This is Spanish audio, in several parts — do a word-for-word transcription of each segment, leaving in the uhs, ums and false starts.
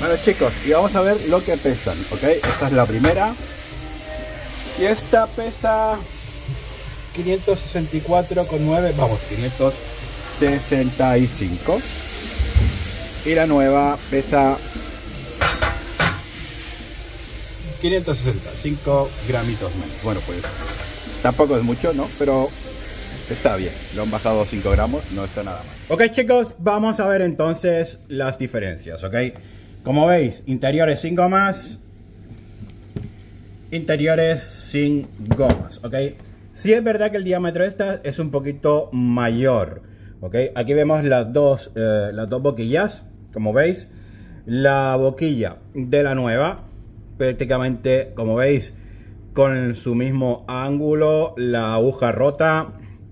Bueno chicos, y vamos a ver lo que pesan, ¿ok? Esta es la primera. Y esta pesa quinientos sesenta y cuatro coma nueve, vamos, quinientos sesenta y cinco. Y la nueva pesa quinientos sesenta, cinco gramitos menos. Bueno, pues tampoco es mucho, ¿no? Pero está bien, lo han bajado cinco gramos, no está nada mal. Ok chicos, vamos a ver entonces las diferencias, ¿ok? Como veis, interiores sin gomas, interiores sin gomas, ¿ok? Sí es verdad que el diámetro de esta es un poquito mayor, ¿ok? Aquí vemos las dos, eh, las dos boquillas, como veis. La boquilla de la nueva, prácticamente, como veis, con su mismo ángulo, la aguja rota.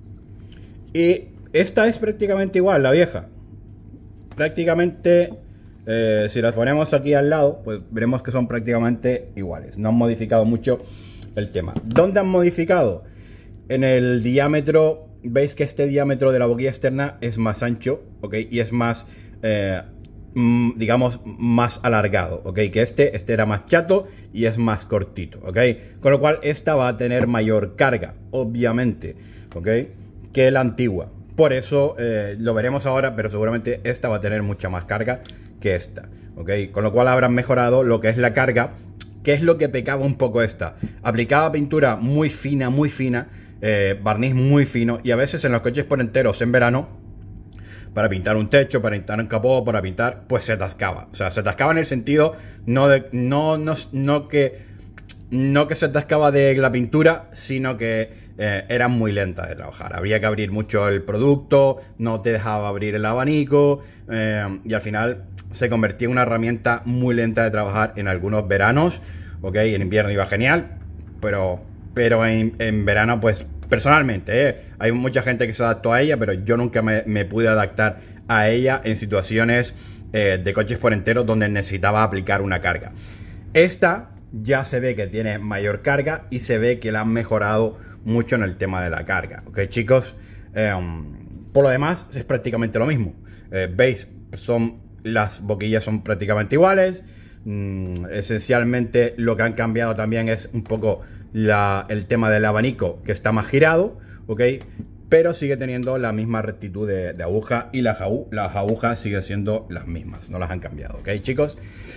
Y esta es prácticamente igual, la vieja. Prácticamente... Eh, si las ponemos aquí al lado, pues veremos que son prácticamente iguales. No han modificado mucho el tema. ¿Dónde han modificado? En el diámetro. Veis que este diámetro de la boquilla externa es más ancho, ¿ok? Y es más, eh, mm, digamos, más alargado, ¿ok? Que este, este era más chato y es más cortito, ¿ok? Con lo cual esta va a tener mayor carga, obviamente, ¿ok? Que la antigua. Por eso eh, lo veremos ahora, pero seguramente esta va a tener mucha más carga que esta, ¿ok? Con lo cual habrán mejorado lo que es la carga, que es lo que pecaba un poco esta. Aplicaba pintura muy fina, muy fina, eh, barniz muy fino, y a veces en los coches por enteros en verano, para pintar un techo, para pintar un capó, para pintar, pues se atascaba. O sea, se atascaba en el sentido, no, de, no, no, no, que, no que se atascaba de la pintura, sino que Eh, era muy lenta de trabajar. Habría que abrir mucho el producto, no te dejaba abrir el abanico, eh, y al final se convertía en una herramienta muy lenta de trabajar en algunos veranos, ¿ok? En invierno iba genial, pero, pero en, en verano, pues personalmente, ¿eh? Hay mucha gente que se adaptó a ella, pero yo nunca me, me pude adaptar a ella en situaciones eh, de coches por enteros donde necesitaba aplicar una carga. Esta ya se ve que tiene mayor carga y se ve que la han mejorado mucho en el tema de la carga, ok chicos. Eh, por lo demás es prácticamente lo mismo. Eh, veis, son las boquillas son prácticamente iguales. Mm, esencialmente lo que han cambiado también es un poco la, el tema del abanico, que está más girado, ok, pero sigue teniendo la misma rectitud de, de aguja, y las, las agujas siguen siendo las mismas, no las han cambiado, ok chicos.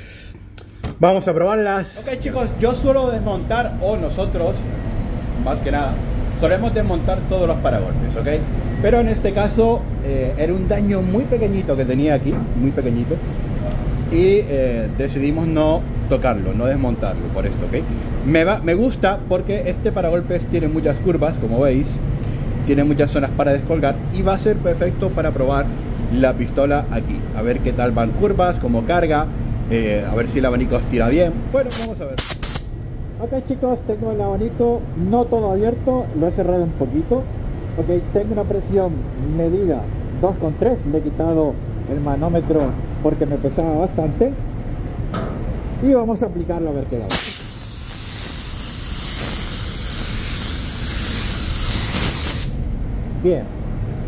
Vamos a probarlas. Ok chicos, yo suelo desmontar, o nosotros más que nada solemos desmontar todos los paragolpes, ¿ok? Pero en este caso eh, era un daño muy pequeñito que tenía aquí, muy pequeñito, y eh, decidimos no tocarlo, no desmontarlo por esto, ¿ok? Me, va, me gusta porque este paragolpes tiene muchas curvas, como veis, tiene muchas zonas para descolgar, y va a ser perfecto para probar la pistola aquí, a ver qué tal van curvas, cómo carga, eh, a ver si el abanico estira bien. Bueno, vamos a ver. Ok chicos, tengo el abanico no todo abierto, lo he cerrado un poquito. Ok, tengo una presión medida dos coma tres, le he quitado el manómetro porque me pesaba bastante. Y vamos a aplicarlo a ver qué da. Bien.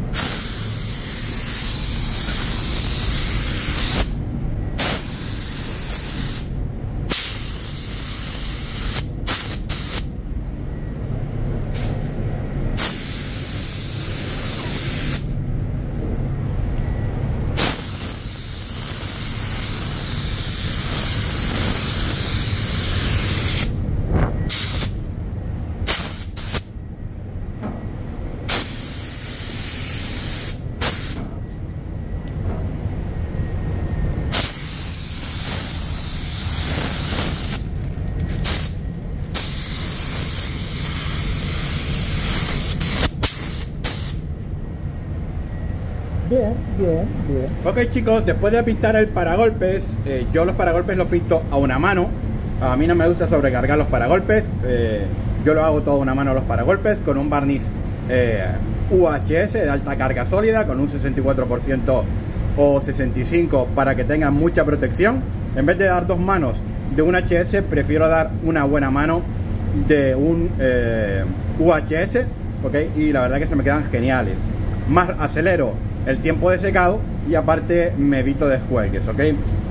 Bien, bien, bien. Ok chicos, después de pintar el paragolpes, eh, yo los paragolpes los pinto a una mano. A mí no me gusta sobrecargar los paragolpes. eh, Yo lo hago todo a una mano los paragolpes con un barniz eh, U H S de alta carga sólida, con un sesenta y cuatro por ciento o sesenta y cinco por ciento para que tengan mucha protección. En vez de dar dos manos de un H S, prefiero dar una buena mano de un eh, U H S, ok, y la verdad que se me quedan geniales. Más acelero el tiempo de secado y aparte me evito descuelgues, ok.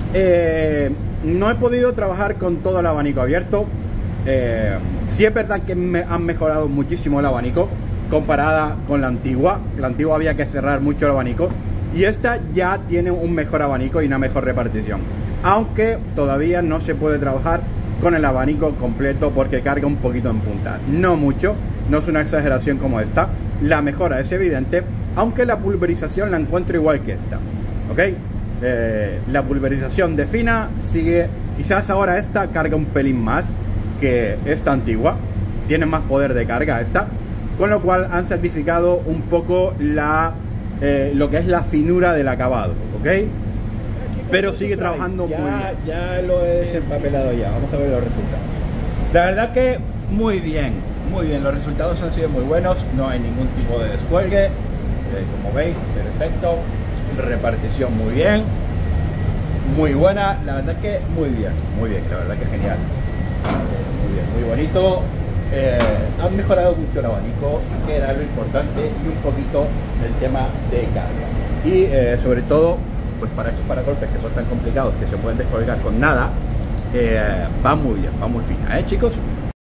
Eh, no he podido trabajar con todo el abanico abierto. Eh, sí es verdad que me han mejorado muchísimo el abanico comparada con la antigua. La antigua había que cerrar mucho el abanico y esta ya tiene un mejor abanico y una mejor repartición, aunque todavía no se puede trabajar con el abanico completo porque carga un poquito en punta, no mucho, no es una exageración como esta. La mejora es evidente, aunque la pulverización la encuentro igual que esta, ¿ok? Eh, la pulverización de fina sigue, quizás ahora esta carga un pelín más que esta antigua, tiene más poder de carga esta, con lo cual han sacrificado un poco la, eh, lo que es la finura del acabado, ¿ok? Pero sigue trabajando ya, muy bien. Ya lo he desempapelado ya, vamos a ver los resultados. La verdad que muy bien, muy bien, los resultados han sido muy buenos, no hay ningún tipo de descuelgue, eh, como veis, perfecto, repartición muy bien, muy buena, la verdad que muy bien, muy bien, la verdad que genial, muy bien, muy bonito. Eh, han mejorado mucho el abanico, que era lo importante, y un poquito el tema de carga. Y eh, sobre todo, pues para estos paracolpes que son tan complicados, que se pueden descolgar con nada, eh, va muy bien, va muy fina, ¿eh, chicos?